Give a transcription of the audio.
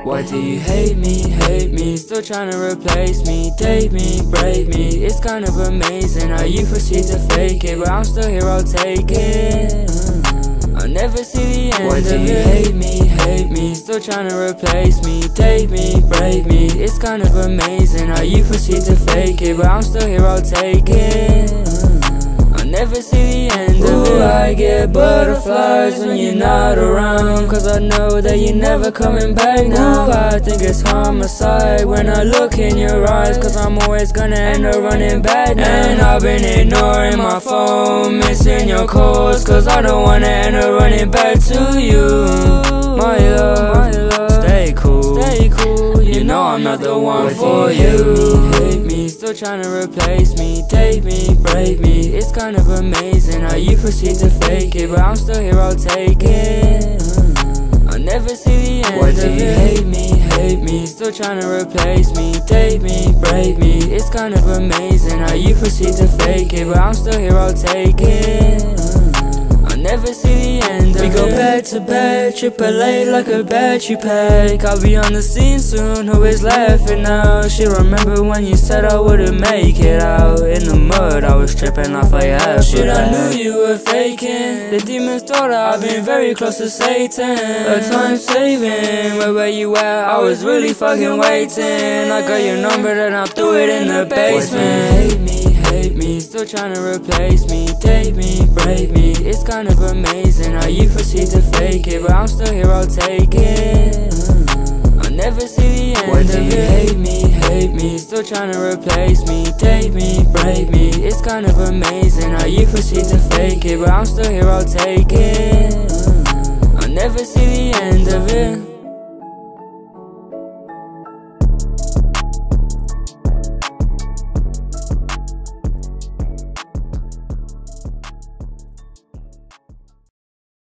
Why do you hate me, still trying to replace me? Take me, break me, it's kind of amazing how you proceed to fake it, but I'm still here, I'll take it. I'll never see the end. Why do you hate me, still trying to replace me? Take me, break me, it's kind of amazing how you proceed to fake it, but I'm still here, I'll take it. I'll never see the end of it. I get butterflies when you're not around, cause I know that you're never coming back now. I think it's homicide when I look in your eyes, cause I'm always gonna end up running back now. And I've been ignoring my phone, missing your calls, cause I don't wanna end up running back to you. My love, stay cool, you know I'm not the one for you. Hate me, still trying to replace me? Take me, break me, it's kind of amazing how you proceed to fake it, but I'm still here, I'll take it. I'll never see the end. Why do you hate me, still trying to replace me? Take me, break me, it's kind of amazing how you proceed to fake it, but I'm still here, I'll take it. I'll never see the end of it. We go back to back, AAA like a battery pack. I'll be on the scene soon, who is laughing now? She remember when you said I wouldn't make it out. In the mud, I was tripping off like half. Shit, I knew you were faking. The demons thought I've been very close to Satan. A time saving, where you at? I was really fucking waiting. I got your number and I threw it in the basement. Hate me, still trying to replace me? Take me, break me, it's kind of amazing how you proceed to fake it, but I'm still here, I'll take it. I'll never see the end. Why do you hate me, still trying to replace me? Take me, break me, it's kind of amazing how you proceed to fake it, but I'm still here, I'll take it. I'll never see the end of it.